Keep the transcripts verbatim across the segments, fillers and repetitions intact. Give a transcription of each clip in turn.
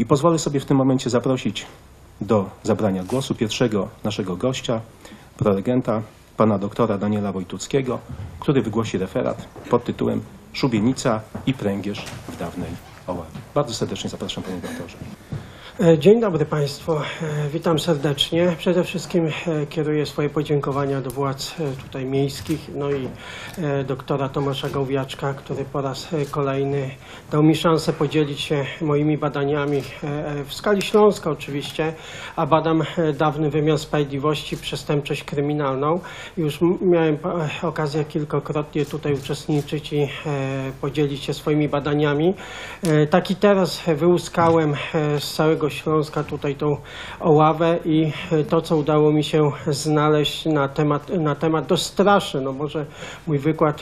I pozwolę sobie w tym momencie zaprosić do zabrania głosu pierwszego naszego gościa, prelegenta, pana doktora Daniela Wojtuckiego, który wygłosi referat pod tytułem Szubienica i pręgierz w dawnej Oławie. Bardzo serdecznie zapraszam, panie doktorze. Dzień dobry Państwu, witam serdecznie. Przede wszystkim kieruję swoje podziękowania do władz tutaj miejskich, no i doktora Tomasza Gałwiaczka, który po raz kolejny dał mi szansę podzielić się moimi badaniami w skali Śląska oczywiście, a badam dawny wymiar sprawiedliwości, przestępczość kryminalną. Już miałem okazję kilkakrotnie tutaj uczestniczyć i podzielić się swoimi badaniami. Taki teraz wyłuskałem z całego Śląska tutaj tą Oławę i to, co udało mi się znaleźć na temat, na temat dość straszny. No może mój wykład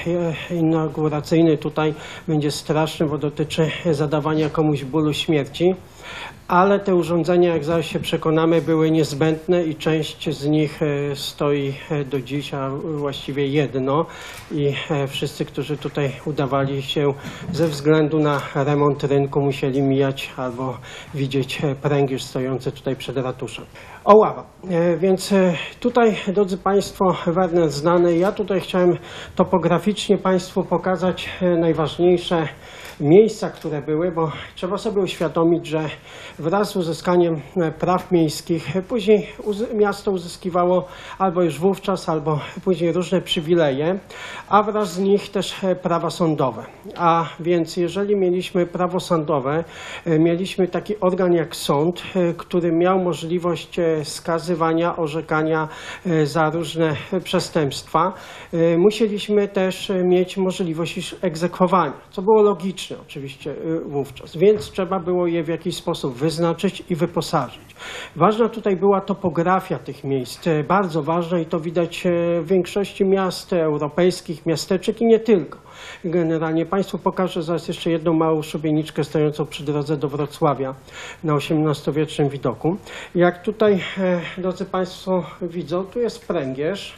inauguracyjny tutaj będzie straszny, bo dotyczy zadawania komuś bólu śmierci. Ale te urządzenia, jak zaraz się przekonamy, były niezbędne i część z nich stoi do dziś, a właściwie jedno. I wszyscy, którzy tutaj udawali się ze względu na remont rynku, musieli mijać albo widzieć pręgierz stojący tutaj przed ratuszem. Oława. Więc tutaj, drodzy Państwo, Werner znany. Ja tutaj chciałem topograficznie Państwu pokazać najważniejsze miejsca, które były, bo trzeba sobie uświadomić, że wraz z uzyskaniem praw miejskich później miasto uzyskiwało albo już wówczas, albo później różne przywileje, a wraz z nich też prawa sądowe. A więc jeżeli mieliśmy prawo sądowe, mieliśmy taki organ jak sąd, który miał możliwość skazywania, orzekania za różne przestępstwa, musieliśmy też mieć możliwość ich egzekwowania, co było logiczne oczywiście wówczas, więc trzeba było je w jakiś sposób wyznaczyć i wyposażyć. Ważna tutaj była topografia tych miejsc, bardzo ważna i to widać w większości miast europejskich, miasteczek i nie tylko. Generalnie Państwu pokażę zaraz jeszcze jedną małą szubieniczkę stojącą przy drodze do Wrocławia na osiemnastowiecznym widoku. Jak tutaj, drodzy Państwo, widzą, tu jest pręgierz,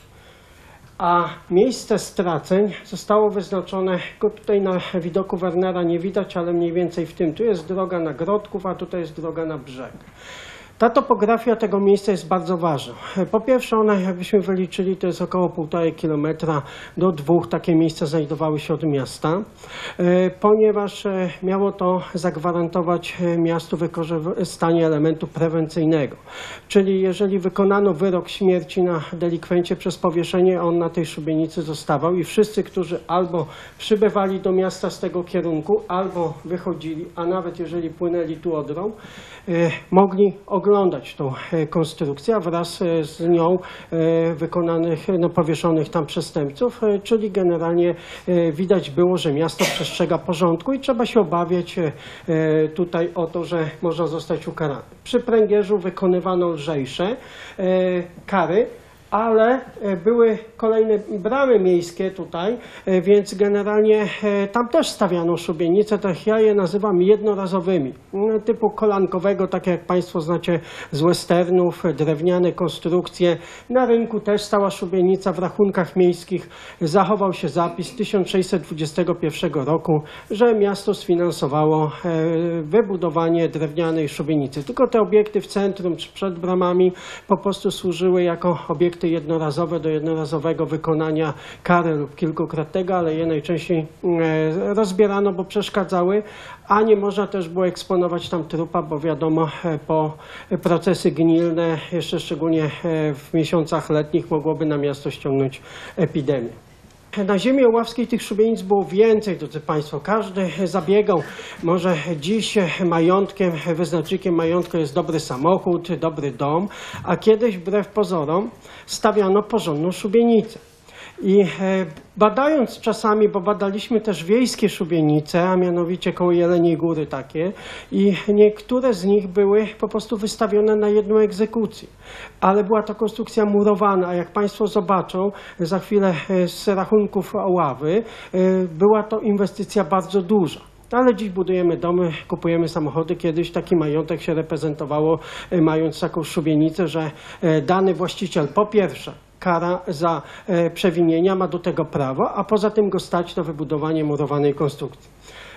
a miejsce straceń zostało wyznaczone, go tutaj na widoku Wernera nie widać, ale mniej więcej w tym. Tu jest droga na Grodków, a tutaj jest droga na brzeg. Ta topografia tego miejsca jest bardzo ważna. Po pierwsze, ona, jakbyśmy wyliczyli, to jest około półtorej kilometra do dwóch. Takie miejsca znajdowały się od miasta, ponieważ miało to zagwarantować miastu wykorzystanie elementu prewencyjnego. Czyli jeżeli wykonano wyrok śmierci na delikwencie przez powieszenie, on na tej szubienicy zostawał i wszyscy, którzy albo przybywali do miasta z tego kierunku, albo wychodzili, a nawet jeżeli płynęli tu Odrą, mogli oglądać tą konstrukcję, a wraz z nią wykonanych, no, powieszonych tam przestępców, czyli generalnie widać było, że miasto przestrzega porządku i trzeba się obawiać tutaj o to, że można zostać ukarany. Przy pręgierzu wykonywano lżejsze kary, ale były kolejne bramy miejskie tutaj, więc generalnie tam też stawiano szubienice, tak ja je nazywam jednorazowymi, typu kolankowego, tak jak Państwo znacie z westernów, drewniane konstrukcje. Na rynku też stała szubienica, w rachunkach miejskich zachował się zapis tysiąc sześćset dwudziestego pierwszego roku, że miasto sfinansowało wybudowanie drewnianej szubienicy. Tylko te obiekty w centrum czy przed bramami po prostu służyły jako obiekty jednorazowe do jednorazowego wykonania kary lub kilkukrotnego, ale je najczęściej rozbierano, bo przeszkadzały, a nie można też było eksponować tam trupa, bo wiadomo, po procesy gnilne, jeszcze szczególnie w miesiącach letnich, mogłoby na miasto ściągnąć epidemię. Na ziemi oławskiej tych szubienic było więcej, drodzy Państwo. Każdy zabiegał. Może dziś majątkiem, wyznacznikiem majątku jest dobry samochód, dobry dom, a kiedyś wbrew pozorom stawiano porządną szubienice. I badając czasami, bo badaliśmy też wiejskie szubienice, a mianowicie koło Jeleniej Góry takie, i niektóre z nich były po prostu wystawione na jedną egzekucję. Ale była to konstrukcja murowana, a jak Państwo zobaczą za chwilę z rachunków Oławy, była to inwestycja bardzo duża. Ale dziś budujemy domy, kupujemy samochody. Kiedyś taki majątek się reprezentowało, mając taką szubienicę, że dany właściciel po pierwsze kara za przewinienia ma do tego prawo, a poza tym go stać na wybudowanie murowanej konstrukcji.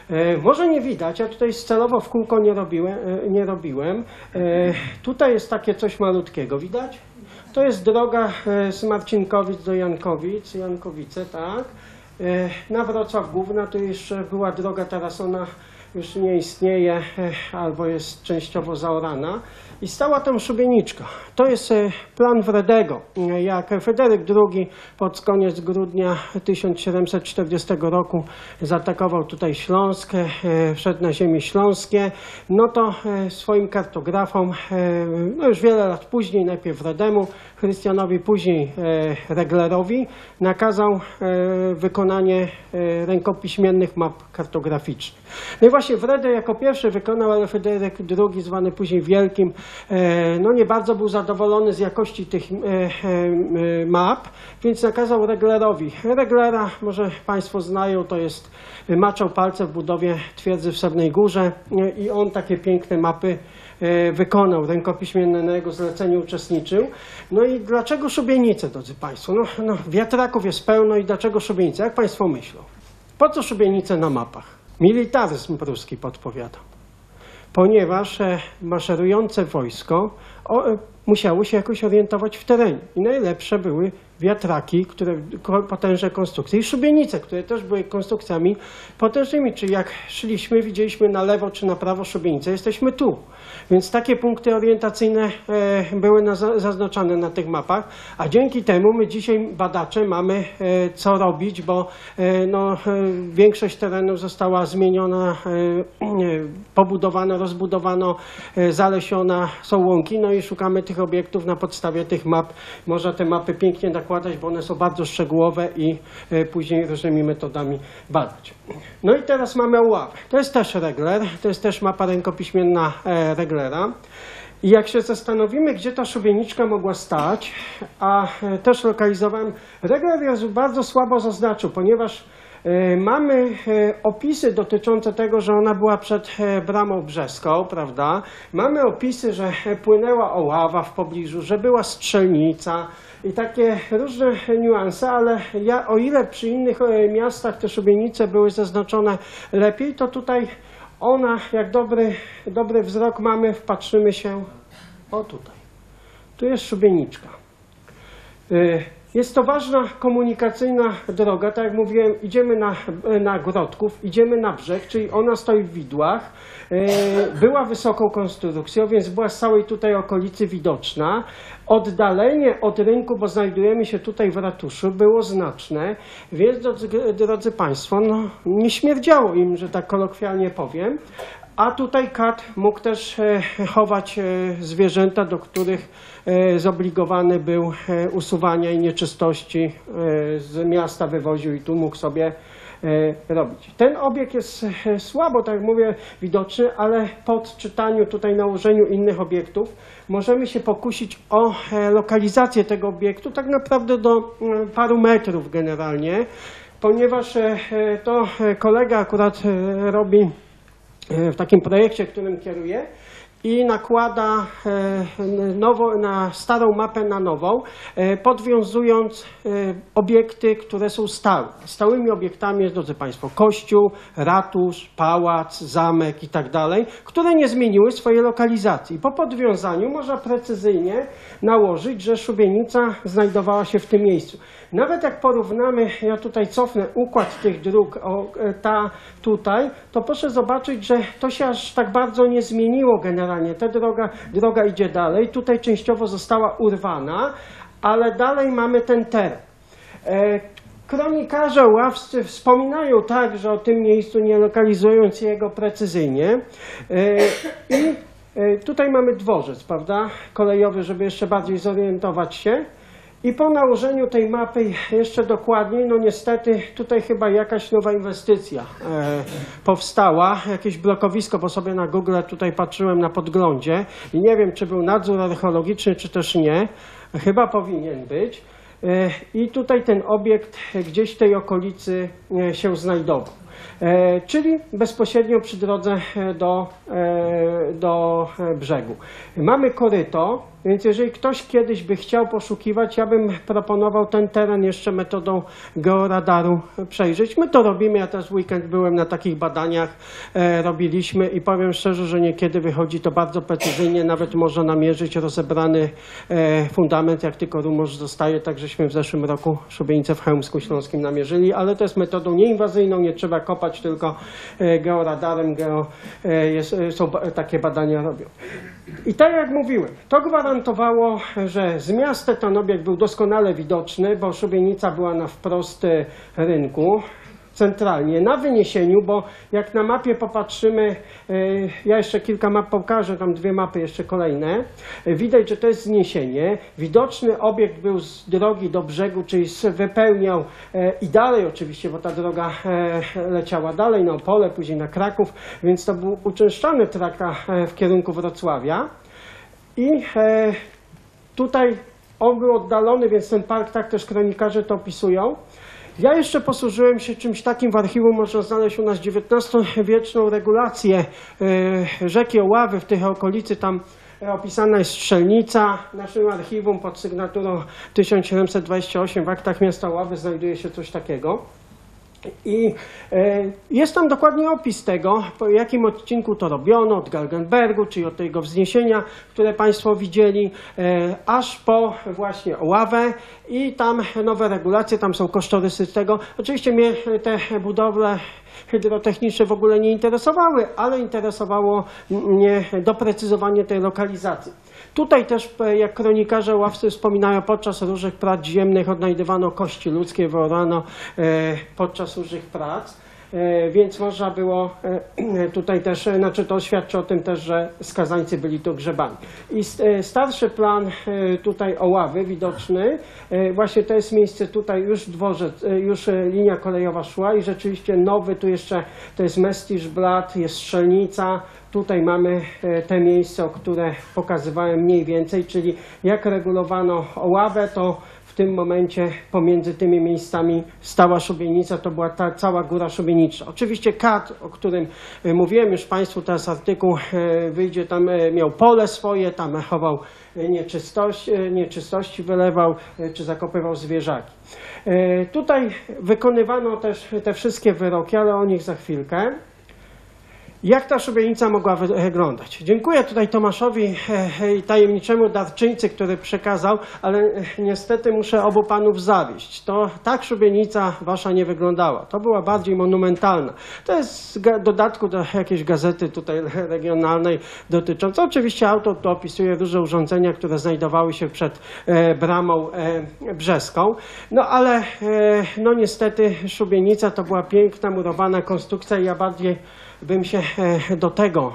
E, może nie widać, ja tutaj celowo w kółko nie robiłem. E, nie robiłem. E, tutaj jest takie coś malutkiego, widać? To jest droga e, z Marcinkowic do Jankowic, Jankowice, tak. E, na Wrocław Główna to jeszcze była droga, teraz ona już nie istnieje e, albo jest częściowo zaorana. I stała tam szubieniczka. To jest e, plan Wredego. E, jak Fryderyk drugi pod koniec grudnia tysiąc siedemset czterdziestego roku zaatakował tutaj Śląsk, e, wszedł na ziemię śląskie, no to e, swoim kartografom, e, no już wiele lat później, najpierw Wredemu, Chrystianowi, później e, Reglerowi, nakazał e, wykonanie e, rękopiśmiennych map kartograficznych. No i właśnie Wrede jako pierwszy wykonał, ale Fryderyk drugi, zwany później Wielkim, e, no nie bardzo był zadowolony z jakości tych e, e, map, więc nakazał Reglerowi. Reglera, może Państwo znają, to jest, maczał palce w budowie twierdzy w Srebrnej Górze e, i on takie piękne mapy wykonał, rękopiśmienne, na jego zleceniu uczestniczył. No i dlaczego szubienice, drodzy Państwo? No, no, wiatraków jest pełno i dlaczego szubienice? Jak Państwo myślą? Po co szubienice na mapach? Militaryzm pruski podpowiadam. Ponieważ e, maszerujące wojsko o, e, musiało się jakoś orientować w terenie. I najlepsze były wiatraki, które potężne konstrukcje i szubienice, które też były konstrukcjami potężnymi. Czyli jak szliśmy, widzieliśmy na lewo czy na prawo szubienice, jesteśmy tu. Więc takie punkty orientacyjne e, były na, zaznaczone na tych mapach, a dzięki temu my dzisiaj badacze mamy e, co robić, bo e, no, e, większość terenów została zmieniona, e, e, pobudowana, rozbudowano, e, zalesiona, są łąki, no i szukamy tych obiektów na podstawie tych map. Można te mapy pięknie nakładać, bo one są bardzo szczegółowe i e, później różnymi metodami badać. No i teraz mamy Oławę. To jest też Regler, to jest też mapa rękopiśmienna e, Reglera. I jak się zastanowimy, gdzie ta szubieniczka mogła stać, a e, też lokalizowałem, Regler ją bardzo słabo zaznaczył, ponieważ e, mamy e, opisy dotyczące tego, że ona była przed e, Bramą Brzeską, prawda? Mamy opisy, że e, płynęła Oława w pobliżu, że była strzelnica i takie różne niuanse, ale ja, o ile przy innych e, miastach te szubienice były zaznaczone lepiej, to tutaj ona, jak dobry, dobry wzrok mamy, wpatrzymy się, o tutaj, tu jest szubieniczka. Jest to ważna komunikacyjna droga, tak jak mówiłem, idziemy na, na Grodków, idziemy na brzeg, czyli ona stoi w widłach, była wysoką konstrukcją, więc była z całej tutaj okolicy widoczna. Oddalenie od rynku, bo znajdujemy się tutaj w ratuszu, było znaczne, więc drodzy, drodzy Państwo, no, nie śmierdziało im, że tak kolokwialnie powiem. A tutaj kat mógł też e, chować e, zwierzęta, do których e, zobligowany był e, usuwania i nieczystości e, z miasta wywoził i tu mógł sobie e, robić. Ten obiekt jest e, słabo, tak jak mówię, widoczny, ale po odczytaniu, tutaj nałożeniu innych obiektów możemy się pokusić o e, lokalizację tego obiektu, tak naprawdę do e, paru metrów generalnie, ponieważ e, to kolega akurat e, robi w takim projekcie, którym kieruję i nakłada nowo, na starą mapę na nową, podwiązując obiekty, które są stałe. Stałymi obiektami jest, drodzy Państwo, kościół, ratusz, pałac, zamek i tak dalej, które nie zmieniły swojej lokalizacji. Po podwiązaniu można precyzyjnie nałożyć, że szubienica znajdowała się w tym miejscu. Nawet jak porównamy, ja tutaj cofnę układ tych dróg, o, ta tutaj, to proszę zobaczyć, że to się aż tak bardzo nie zmieniło generalnie. Ta droga, droga idzie dalej, tutaj częściowo została urwana, ale dalej mamy ten teren. E, kronikarze ławscy wspominają także o tym miejscu, nie lokalizując jego precyzyjnie. E, I e, tutaj mamy dworzec, prawda, kolejowy, żeby jeszcze bardziej zorientować się. I po nałożeniu tej mapy jeszcze dokładniej, no niestety tutaj chyba jakaś nowa inwestycja e, powstała, jakieś blokowisko, bo sobie na Google tutaj patrzyłem na podglądzie i nie wiem, czy był nadzór archeologiczny, czy też nie. Chyba powinien być. E, I tutaj ten obiekt gdzieś w tej okolicy e, się znajdował. e, czyli bezpośrednio przy drodze do, e, do brzegu. Mamy koryto, więc jeżeli ktoś kiedyś by chciał poszukiwać, ja bym proponował ten teren jeszcze metodą georadaru przejrzeć. My to robimy, ja też w weekend byłem na takich badaniach, e, robiliśmy i powiem szczerze, że niekiedy wychodzi to bardzo precyzyjnie, nawet można namierzyć rozebrany e, fundament, jak tylko rumorz zostaje, tak żeśmy w zeszłym roku szubienicę w Chełmsku Śląskim namierzyli, ale to jest metodą nieinwazyjną, nie trzeba kopać, tylko e, georadarem geo, e, jest, są takie badania robią. I tak jak mówiłem, to gwarantowało, że z miasta ten obiekt był doskonale widoczny, bo szubienica była na wprost rynku, centralnie, na wyniesieniu, bo jak na mapie popatrzymy, ja jeszcze kilka map pokażę, tam dwie mapy jeszcze kolejne, widać, że to jest zniesienie. Widoczny obiekt był z drogi do brzegu, czyli wypełniał i dalej oczywiście, bo ta droga leciała dalej na Opole, później na Kraków, więc to był uczęszczany traka w kierunku Wrocławia. I tutaj on był oddalony, więc ten park, tak też kronikarze to opisują. Ja jeszcze posłużyłem się czymś takim, w archiwum można znaleźć u nas dziewiętnastowieczną regulację y, rzeki Oławy, w tej okolicy tam opisana jest strzelnica. W naszym archiwum pod sygnaturą tysiąc siedemset dwadzieścia osiem w aktach miasta Oławy znajduje się coś takiego. I e, jest tam dokładnie opis tego, po jakim odcinku to robiono, od Galgenbergu, czyli od tego wzniesienia, które Państwo widzieli, e, aż po właśnie Oławę i tam nowe regulacje, tam są kosztorysy tego. Oczywiście mnie te budowle hydrotechniczne w ogóle nie interesowały, ale interesowało mnie doprecyzowanie tej lokalizacji. Tutaj też, jak kronikarze ławcy wspominają, podczas różnych prac ziemnych odnajdywano kości ludzkie, wyorano podczas różnych prac, więc można było tutaj też, znaczy to świadczy o tym też, że skazańcy byli tu grzebani. I starszy plan tutaj Oławy widoczny, właśnie to jest miejsce tutaj, już dworzec, już linia kolejowa szła i rzeczywiście nowy, tu jeszcze to jest Mestisz Blat, jest strzelnica. Tutaj mamy te miejsca, o które pokazywałem mniej więcej, czyli jak regulowano Oławę, to w tym momencie pomiędzy tymi miejscami stała szubienica, to była ta cała góra szubieniczna. Oczywiście kat, o którym mówiłem już Państwu, teraz artykuł wyjdzie, tam miał pole swoje, tam chował nieczystości, nieczystości wylewał, czy zakopywał zwierzaki. Tutaj wykonywano też te wszystkie wyroki, ale o nich za chwilkę. Jak ta szubienica mogła wyglądać? Dziękuję tutaj Tomaszowi i tajemniczemu darczyńcy, który przekazał, ale niestety muszę obu panów zawieść. To tak szubienica wasza nie wyglądała. To była bardziej monumentalna. To jest w dodatku do jakiejś gazety tutaj regionalnej dotyczącej. Oczywiście autor to opisuje różne urządzenia, które znajdowały się przed bramą brzeską. No ale no niestety szubienica to była piękna, murowana konstrukcja i ja bardziej bym się do tego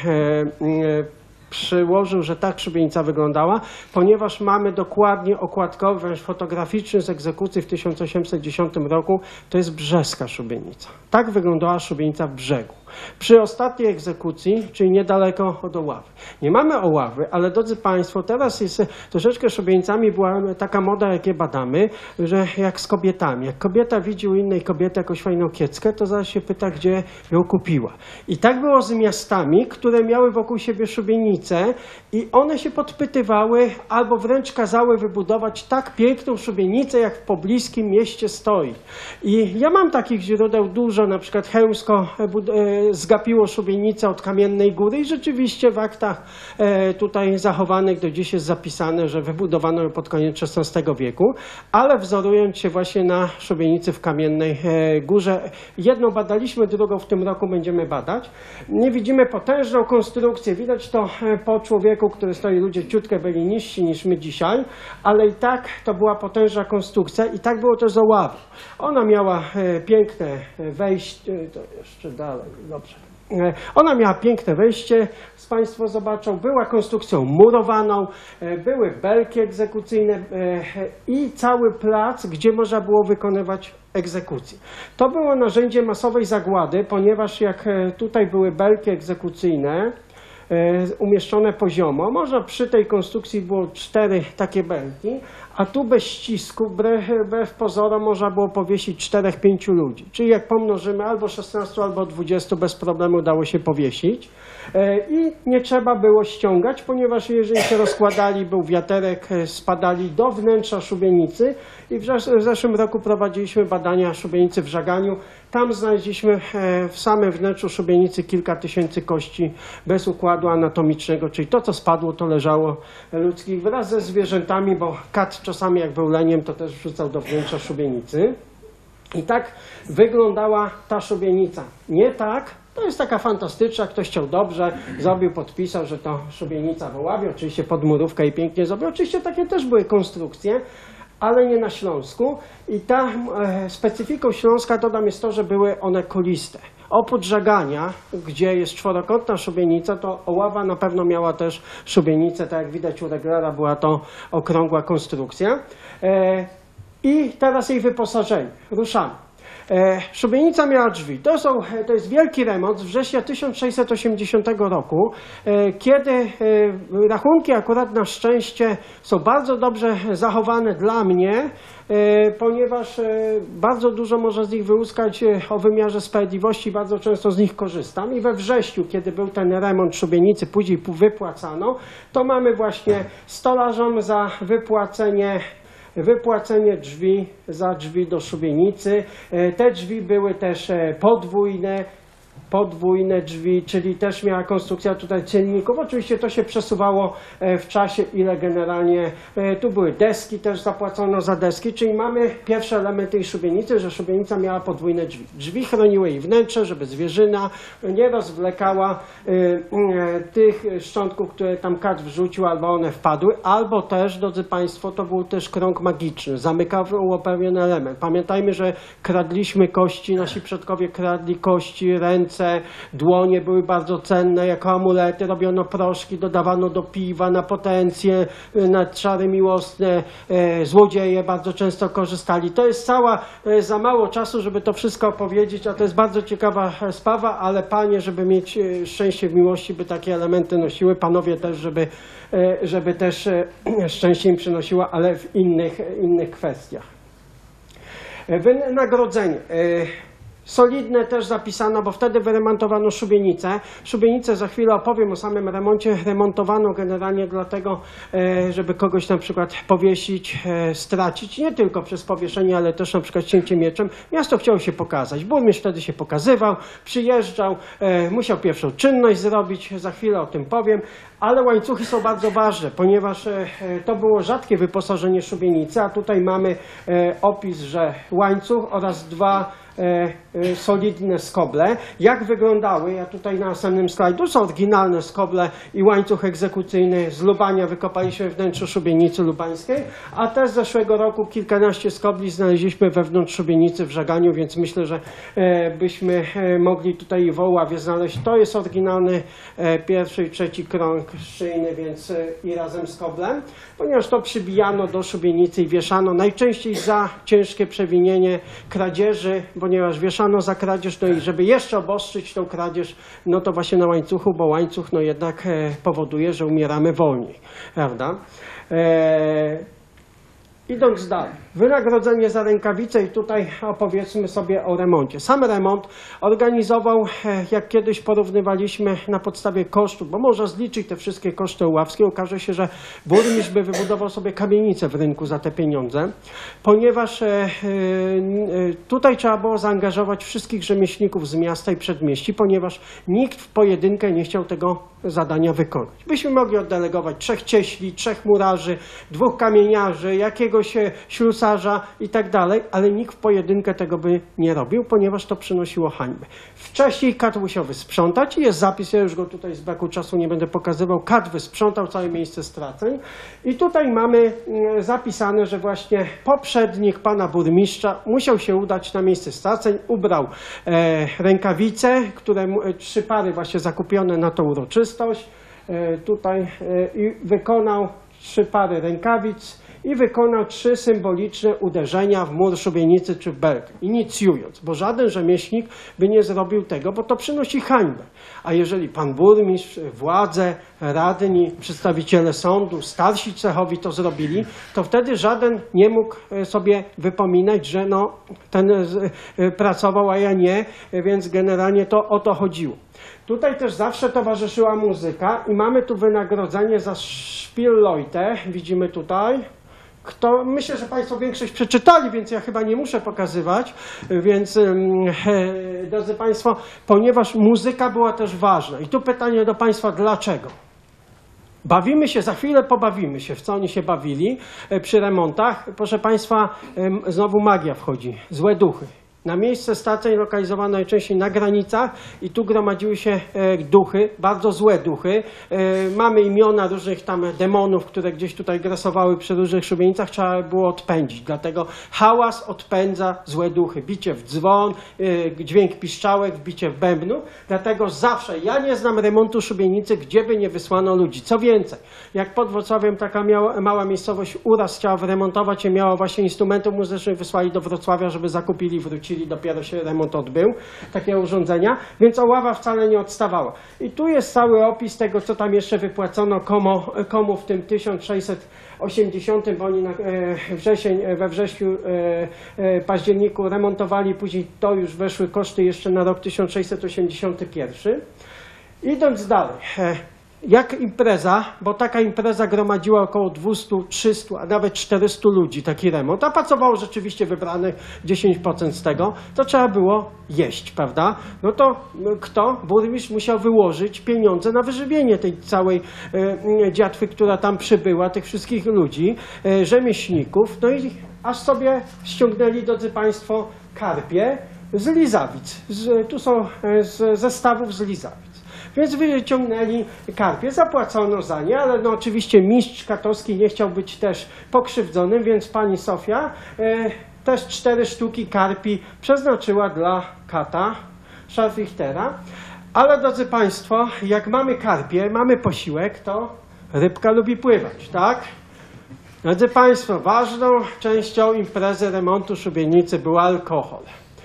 przyłożył, że tak szubienica wyglądała, ponieważ mamy dokładnie okładkowy, wręcz fotograficzny z egzekucji w tysiąc osiemset dziesiątym roku, to jest brzeska szubienica. Tak wyglądała szubienica w brzegu. Przy ostatniej egzekucji, czyli niedaleko od Oławy. Nie mamy Oławy, ale drodzy Państwo, teraz jest troszeczkę szubienicami była taka moda, jakie badamy, że jak z kobietami. Jak kobieta widzi u innej kobiety jakąś fajną kieckę, to zaraz się pyta, gdzie ją kupiła. I tak było z miastami, które miały wokół siebie szubienice i one się podpytywały albo wręcz kazały wybudować tak piękną szubienicę, jak w pobliskim mieście stoi. I ja mam takich źródeł dużo, na przykład Chełmsko zgapiło szubienicę od Kamiennej Góry i rzeczywiście w aktach tutaj zachowanych do dziś jest zapisane, że wybudowano ją pod koniec szesnastego wieku, ale wzorując się właśnie na szubienicy w Kamiennej Górze. Jedną badaliśmy, drugą w tym roku będziemy badać. Nie widzimy potężną konstrukcję, widać to po człowieku, który stoi, ludzie ciutkę byli niżsi niż my dzisiaj, ale i tak to była potężna konstrukcja i tak było też z Oławą. Ona miała piękne wejście, to jeszcze dalej, dobrze. Ona miała piękne wejście, Państwo zobaczą, była konstrukcją murowaną, były belki egzekucyjne i cały plac, gdzie można było wykonywać egzekucję. To było narzędzie masowej zagłady, ponieważ jak tutaj były belki egzekucyjne umieszczone poziomo, może przy tej konstrukcji było cztery takie belki, a tu bez ścisku, wbrew, wbrew pozorom, można było powiesić czterech, pięciu ludzi. Czyli jak pomnożymy, albo szesnastu, albo dwudziestu bez problemu dało się powiesić. I nie trzeba było ściągać, ponieważ jeżeli się rozkładali, był wiaterek, spadali do wnętrza szubienicy i w zeszłym roku prowadziliśmy badania szubienicy w Żaganiu. Tam znaleźliśmy w samym wnętrzu szubienicy kilka tysięcy kości bez układu anatomicznego, czyli to, co spadło, to leżało ludzkich wraz ze zwierzętami, bo kat czasami jak był leniem, to też wrzucał do wnętrza szubienicy. I tak wyglądała ta szubienica. Nie tak, to jest taka fantastyczna, ktoś chciał dobrze, zrobił, podpisał, że to szubienica w Oławie, oczywiście pod murówkę i pięknie zrobił. Oczywiście takie też były konstrukcje, ale nie na Śląsku. I ta e, specyfiką Śląska, dodam, jest to, że były one kuliste. Oprócz Żagania, gdzie jest czworokątna szubienica, to Oława na pewno miała też szubienicę, tak jak widać u Reglera była to okrągła konstrukcja. E, I teraz jej wyposażenie. Ruszamy. E, szubienica miała drzwi. To, są, to jest wielki remont z września tysiąc sześćset osiemdziesiątego roku, e, kiedy e, rachunki akurat na szczęście są bardzo dobrze zachowane dla mnie, e, ponieważ e, bardzo dużo można z nich wyłuskać e, o wymiarze sprawiedliwości, bardzo często z nich korzystam. I we wrześniu, kiedy był ten remont szubienicy, później wypłacano, to mamy właśnie stolarzom za wypłacenie Wypłacenie drzwi za drzwi do szubienicy. Te drzwi były też podwójne, podwójne drzwi, czyli też miała konstrukcja tutaj cienników. Oczywiście to się przesuwało w czasie, ile generalnie tu były deski, też zapłacono za deski, czyli mamy pierwsze elementy tej szubienicy, że szubienica miała podwójne drzwi. Drzwi chroniły jej wnętrze, żeby zwierzyna nie rozwlekała tych szczątków, które tam kat wrzucił, albo one wpadły, albo też, drodzy Państwo, to był też krąg magiczny, zamykał pewien element. Pamiętajmy, że kradliśmy kości, nasi przodkowie kradli kości, ręce, dłonie były bardzo cenne jako amulety, robiono proszki, dodawano do piwa na potencję, na czary miłosne, e, złodzieje bardzo często korzystali. To jest cała, to jest za mało czasu, żeby to wszystko opowiedzieć, a to jest bardzo ciekawa sprawa, ale panie, żeby mieć e, szczęście w miłości, by takie elementy nosiły, panowie też, żeby, e, żeby też e, szczęście im przynosiła, ale w innych, innych kwestiach. E, wynagrodzenie. E, Solidne też zapisano, bo wtedy wyremontowano szubienicę. Szubienicę za chwilę opowiem o samym remoncie. Remontowano generalnie dlatego, żeby kogoś na przykład powiesić, stracić. Nie tylko przez powieszenie, ale też na przykład cięcie mieczem. Miasto chciało się pokazać. Burmistrz wtedy się pokazywał, przyjeżdżał, musiał pierwszą czynność zrobić. Za chwilę o tym powiem. Ale łańcuchy są bardzo ważne, ponieważ to było rzadkie wyposażenie szubienicy, a tutaj mamy opis, że łańcuch oraz dwa solidne skoble. Jak wyglądały? Ja tutaj na następnym slajdu są oryginalne skoble i łańcuch egzekucyjny z Lubania wykopaliśmy w wnętrzu szubienicy lubańskiej, a też z zeszłego roku kilkanaście skobli znaleźliśmy wewnątrz szubienicy w Żaganiu, więc myślę, że byśmy mogli tutaj w Oławie znaleźć. To jest oryginalny pierwszy i trzeci krąg szyjny, więc i razem z koblem, ponieważ to przybijano do szubienicy i wieszano najczęściej za ciężkie przewinienie kradzieży, ponieważ wieszano za kradzież, no i żeby jeszcze obostrzyć tą kradzież, no to właśnie na łańcuchu, bo łańcuch no jednak e, powoduje, że umieramy wolniej, prawda? E, Idąc dalej, wynagrodzenie za rękawice i tutaj opowiedzmy sobie o remoncie. Sam remont organizował, jak kiedyś porównywaliśmy na podstawie kosztów, bo można zliczyć te wszystkie koszty oławskie, okaże się, że burmistrz by wybudował sobie kamienicę w rynku za te pieniądze, ponieważ tutaj trzeba było zaangażować wszystkich rzemieślników z miasta i przedmieści, ponieważ nikt w pojedynkę nie chciał tego zadania wykonać. Byśmy mogli oddelegować trzech cieśli, trzech murarzy, dwóch kamieniarzy, jakiegoś ślusarza i tak dalej, ale nikt w pojedynkę tego by nie robił, ponieważ to przynosiło hańbę. Wcześniej kat musiał wysprzątać i jest zapis, ja już go tutaj z braku czasu nie będę pokazywał, kat wysprzątał całe miejsce straceń i tutaj mamy zapisane, że właśnie poprzednik pana burmistrza musiał się udać na miejsce straceń, ubrał e, rękawice, które trzy pary właśnie zakupione na tą uroczystość, e, tutaj e, i wykonał trzy pary rękawic i wykonał trzy symboliczne uderzenia w mur szubienicy czy w belkę, inicjując, bo żaden rzemieślnik by nie zrobił tego, bo to przynosi hańbę. A jeżeli pan burmistrz, władze, radni, przedstawiciele sądu, starsi cechowi to zrobili, to wtedy żaden nie mógł sobie wypominać, że no, ten pracował, a ja nie, więc generalnie to o to chodziło. Tutaj też zawsze towarzyszyła muzyka i mamy tu wynagrodzenie za Spielleute, widzimy tutaj. Kto, myślę, że Państwo większość przeczytali, więc ja chyba nie muszę pokazywać, więc e, drodzy Państwo, ponieważ muzyka była też ważna. I tu pytanie do Państwa, dlaczego? Bawimy się, za chwilę pobawimy się, w co oni się bawili e, przy remontach. Proszę Państwa, e, znowu magia wchodzi, złe duchy. Na miejsce stacji lokalizowane najczęściej na granicach i tu gromadziły się e, duchy, bardzo złe duchy. E, mamy imiona różnych tam demonów, które gdzieś tutaj grasowały przy różnych szubienicach, trzeba było odpędzić. Dlatego hałas odpędza złe duchy. Bicie w dzwon, e, dźwięk piszczałek, bicie w bębnu. Dlatego zawsze, ja nie znam remontu szubienicy, gdzie by nie wysłano ludzi. Co więcej, jak pod Wrocławiem taka miała, mała miejscowość Uraz chciała wyremontować i miała właśnie instrumentów muzycznych, wysłali do Wrocławia, żeby zakupili i wrócili. Dopiero się remont odbył, takie urządzenia, więc Oława wcale nie odstawała. I tu jest cały opis tego, co tam jeszcze wypłacono komu, komu w tym tysiąc sześćset osiemdziesiątym, bo oni na, e, wrzesień, we wrześniu, e, e, październiku remontowali, później to już weszły koszty jeszcze na rok tysiąc sześćset osiemdziesiąty pierwszy. Idąc dalej, e, jak impreza, bo taka impreza gromadziła około dwieście trzysta, a nawet czterysta ludzi, taki remont, a pracowało rzeczywiście wybranych dziesięć procent z tego, to trzeba było jeść, prawda? No to no, kto? Burmistrz musiał wyłożyć pieniądze na wyżywienie tej całej e, dziatwy, która tam przybyła, tych wszystkich ludzi, e, rzemieślników, no i aż sobie ściągnęli, drodzy Państwo, karpie z Lizawic. Z, tu są e, z zestawów z Lizawic. Więc wyciągnęli karpie, zapłacono za nie, ale no oczywiście mistrz katowski nie chciał być też pokrzywdzonym, więc pani Sofia e, też cztery sztuki karpi przeznaczyła dla kata Scharfichtera. Ale drodzy Państwo, jak mamy karpie, mamy posiłek, to rybka lubi pływać, tak? Drodzy Państwo, ważną częścią imprezy remontu szubienicy był alkohol.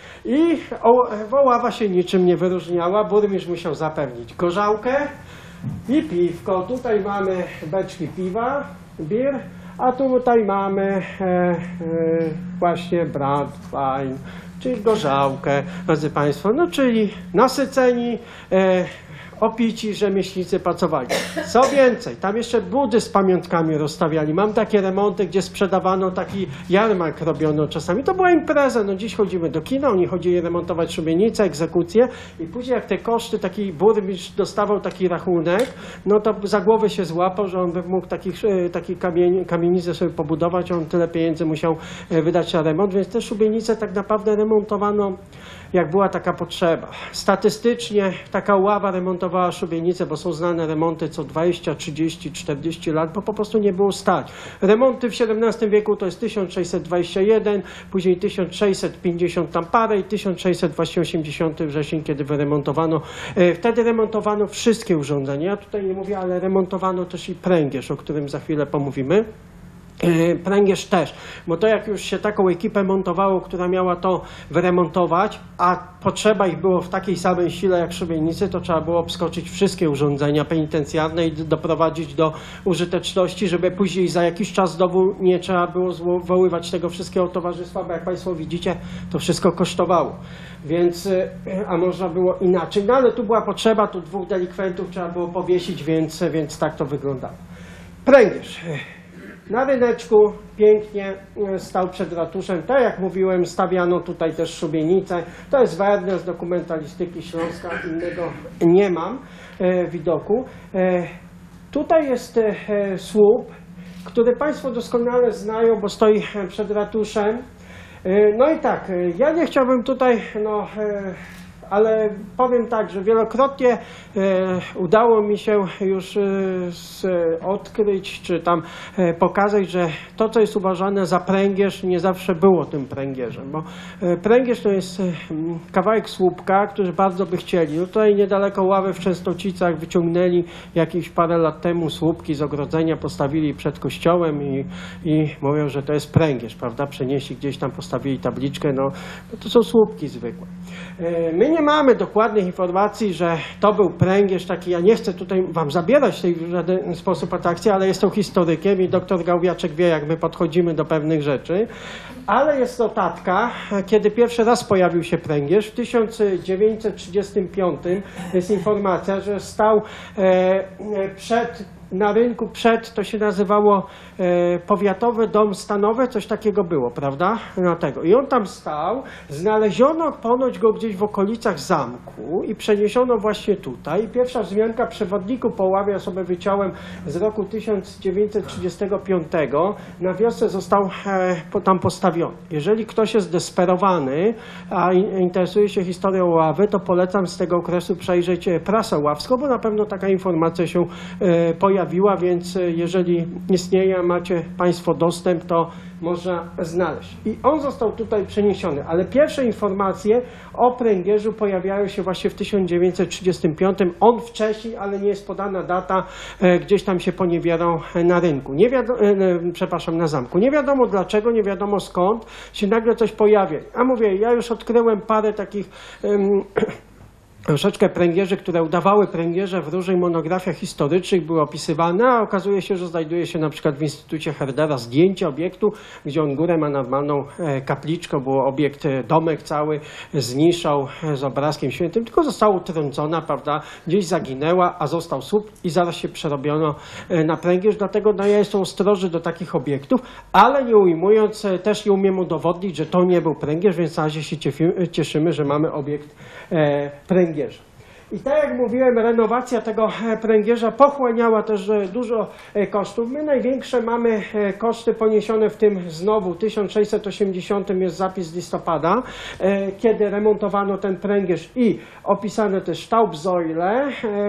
I Oława się niczym nie wyróżniała, burmistrz musiał zapewnić gorzałkę i piwko. Tutaj mamy beczki piwa, bir, a tutaj mamy e, e, właśnie brandwein, czyli gorzałkę, drodzy Państwo. No czyli nasyceni, e, opici rzemieślnicy pracowali. Co więcej, tam jeszcze budy z pamiątkami rozstawiali. Mam takie remonty, gdzie sprzedawano taki jarmark robiono czasami. To była impreza. No dziś chodzimy do kina, oni chodzili remontować szubienicę, egzekucję i później jak te koszty, taki burmistrz dostawał taki rachunek, no to za głowę się złapał, że on by mógł takich, taki kamień, kamienicę sobie pobudować, on tyle pieniędzy musiał wydać na remont, więc te szubienice tak naprawdę remontowano jak była taka potrzeba. Statystycznie taka Oława remontowała szubienicę, bo są znane remonty co dwadzieścia, trzydzieści, czterdzieści lat, bo po prostu nie było stać. Remonty w siedemnastym wieku to jest tysiąc sześćset dwadzieścia jeden, później tysiąc sześćset pięćdziesiąt tam parę i tysiąc sześćset osiemdziesiąty wrzesień, kiedy wyremontowano. Wtedy remontowano wszystkie urządzenia. Ja tutaj nie mówię, ale remontowano też i pręgierz, o którym za chwilę pomówimy. Pręgierz też, bo to jak już się taką ekipę montowało, która miała to wyremontować, a potrzeba ich było w takiej samej sile jak szubienicy, to trzeba było obskoczyć wszystkie urządzenia penitencjarne i doprowadzić do użyteczności, żeby później za jakiś czas znowu nie trzeba było zwoływać tego wszystkiego towarzystwa, bo jak Państwo widzicie, to wszystko kosztowało. Więc, a można było inaczej, no ale tu była potrzeba, tu dwóch delikwentów trzeba było powiesić, więc, więc tak to wyglądało. Pręgierz. Na ryneczku pięknie stał przed ratuszem. Tak jak mówiłem, stawiano tutaj też szubienicę. To jest Werner z dokumentalistyki Śląska, innego nie mam e, widoku. E, tutaj jest e, słup, który Państwo doskonale znają, bo stoi przed ratuszem. E, no i tak, ja nie chciałbym tutaj no, e, ale powiem tak, że wielokrotnie e, udało mi się już e, z, odkryć, czy tam e, pokazać, że to, co jest uważane za pręgierz, nie zawsze było tym pręgierzem, bo e, pręgierz to jest e, kawałek słupka, który bardzo by chcieli. No tutaj niedaleko ławy w Częstocicach wyciągnęli jakieś parę lat temu słupki z ogrodzenia, postawili przed kościołem i, i mówią, że to jest pręgierz, prawda? Przenieśli gdzieś tam, postawili tabliczkę, no, no to są słupki zwykłe. E, my nie mamy dokładnych informacji, że to był pręgierz taki, ja nie chcę tutaj wam zabierać tej w żaden sposób atrakcji, ale jestem historykiem i doktor Gałwiaczek wie, jak my podchodzimy do pewnych rzeczy, ale jest notatka, kiedy pierwszy raz pojawił się pręgierz. W tysiąc dziewięćset trzydziestym piątym jest informacja, że stał e, przed na rynku przed, to się nazywało e, Powiatowy Dom Stanowy, coś takiego było, prawda? No tego. I on tam stał, znaleziono ponoć go gdzieś w okolicach zamku i przeniesiono właśnie tutaj. I pierwsza wzmianka przewodniku po ławie, ja sobie wyciąłem z roku tysiąc dziewięćset trzydziestego piątego, na wiosce został e, po, tam postawiony. Jeżeli ktoś jest desperowany, a in, interesuje się historią ławy, to polecam z tego okresu przejrzeć prasę ławską, bo na pewno taka informacja się e, pojawi. Więc jeżeli istnieje, macie Państwo dostęp, to można znaleźć. I on został tutaj przeniesiony, ale pierwsze informacje o pręgierzu pojawiają się właśnie w tysiąc dziewięćset trzydziestym piątym. On wcześniej, ale nie jest podana data, e, gdzieś tam się poniewierał na rynku. Nie wiadomo, e, przepraszam, na zamku. Nie wiadomo dlaczego, nie wiadomo skąd się nagle coś pojawia. A mówię, ja już odkryłem parę takich um, troszeczkę pręgierzy, które udawały pręgierze w różnych monografiach historycznych, były opisywane, a okazuje się, że znajduje się na przykład w Instytucie Herdera zdjęcie obiektu, gdzie on górę ma normalną kapliczkę, było obiekt, domek cały z niszą, z obrazkiem świętym, tylko została utrącona, prawda, gdzieś zaginęła, a został słup i zaraz się przerobiono na pręgierz, dlatego no, ja jestem ostrożny do takich obiektów, ale nie ujmując, też nie umiem udowodnić, że to nie był pręgierz, więc na razie się cieszymy, że mamy obiekt e, pręgierza. I tak jak mówiłem, renowacja tego pręgierza pochłaniała też dużo kosztów. My największe mamy koszty poniesione w tym znowu tysiąc sześćset osiemdziesiątym jest zapis z listopada, kiedy remontowano ten pręgierz i opisane też Staubsäule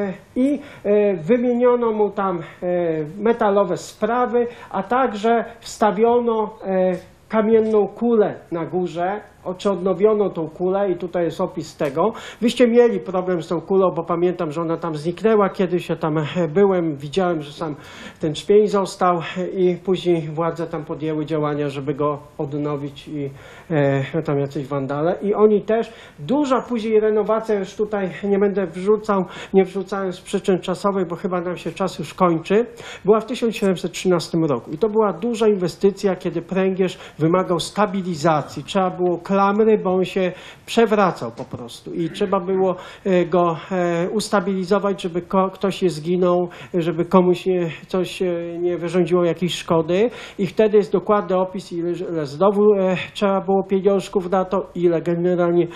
i wymieniono mu tam metalowe sprawy, a także wstawiono kamienną kulę na górze, czy odnowiono tą kulę i tutaj jest opis tego. Wyście mieli problem z tą kulą, bo pamiętam, że ona tam zniknęła, kiedyś ja tam byłem, widziałem, że sam ten szpień został i później władze tam podjęły działania, żeby go odnowić i e, tam jacyś wandale. I oni też, duża później renowacja, już tutaj nie będę wrzucał, nie wrzucałem z przyczyn czasowych, bo chyba nam się czas już kończy, była w tysiąc siedemset trzynastym roku. I to była duża inwestycja, kiedy pręgierz wymagał stabilizacji. Trzeba było klamry, bo on się przewracał po prostu i trzeba było go ustabilizować, żeby ktoś nie zginął, żeby komuś nie, coś nie wyrządziło jakiejś szkody i wtedy jest dokładny opis, ile znowu trzeba było pieniążków na to, ile generalnie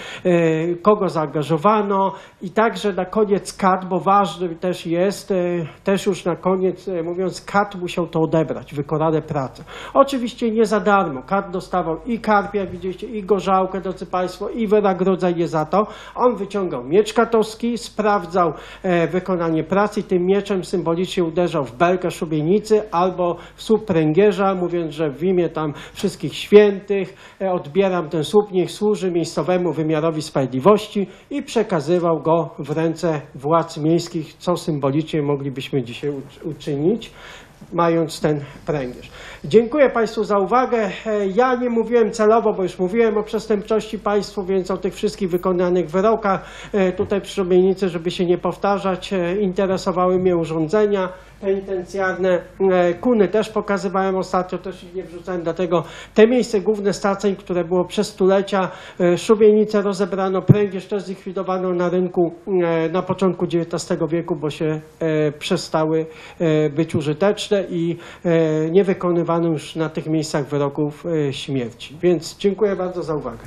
kogo zaangażowano i także na koniec K A T, bo ważny też jest, też już na koniec mówiąc, K A T musiał to odebrać, wykonane prace. Oczywiście nie za darmo, K A T dostawał i karpia, jak widzieliście, i gorzałkę, drodzy Państwo, i wynagrodzenie za to. On wyciągał miecz katowski, sprawdzał e, wykonanie pracy i tym mieczem symbolicznie uderzał w belkę szubienicy albo w słup pręgierza, mówiąc, że w imię tam wszystkich świętych e, odbieram ten słup, niech służy miejscowemu wymiarowi sprawiedliwości i przekazywał go w ręce władz miejskich, co symbolicznie moglibyśmy dzisiaj uczynić, mając ten pręgierz. Dziękuję Państwu za uwagę. Ja nie mówiłem celowo, bo już mówiłem o przestępczości Państwu, więc o tych wszystkich wykonanych wyrokach tutaj przy szubienicy, żeby się nie powtarzać, interesowały mnie urządzenia penitencjarne. Kuny też pokazywałem ostatnio, też ich nie wrzucałem, dlatego te miejsce główne straceń, które było przez stulecia, szubienicę rozebrano, pręgierz też zlikwidowano na rynku na początku dziewiętnastego wieku, bo się przestały być użyteczne i nie wykonywano już na tych miejscach wyroków śmierci. Więc dziękuję bardzo za uwagę.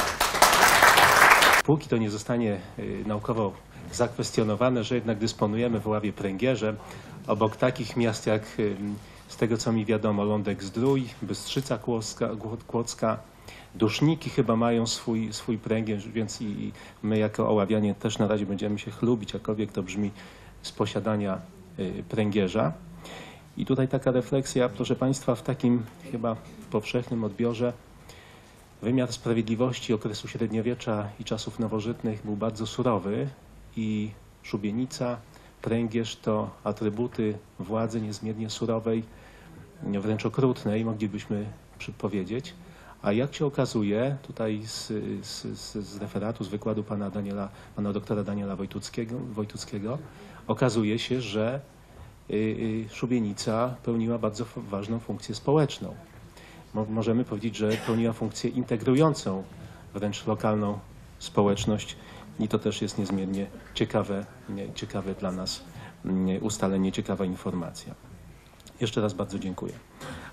Póki to nie zostanie naukowo zakwestionowane, że jednak dysponujemy w Ławie pręgierzem obok takich miast jak, z tego co mi wiadomo, Lądek-Zdrój, Bystrzyca Kłodzka, Kłodzka Duszniki chyba mają swój, swój pręgierz, więc i, i my jako Oławianie też na razie będziemy się chlubić, jakkolwiek to brzmi, z posiadania y, pręgierza. I tutaj taka refleksja, proszę Państwa, w takim chyba powszechnym odbiorze wymiar sprawiedliwości okresu średniowiecza i czasów nowożytnych był bardzo surowy i szubienica, pręgierz to atrybuty władzy niezmiernie surowej, wręcz okrutnej, moglibyśmy powiedzieć. A jak się okazuje, tutaj z, z, z referatu, z wykładu pana Daniela, pana doktora Daniela Wojtuckiego, Wojtuckiego okazuje się, że y, y, szubienica pełniła bardzo ważną funkcję społeczną. Mo, możemy powiedzieć, że pełniła funkcję integrującą wręcz lokalną społeczność i to też jest niezmiernie ciekawe, nie, ciekawe dla nas nie, ustalenie, ciekawa informacja. Jeszcze raz bardzo dziękuję.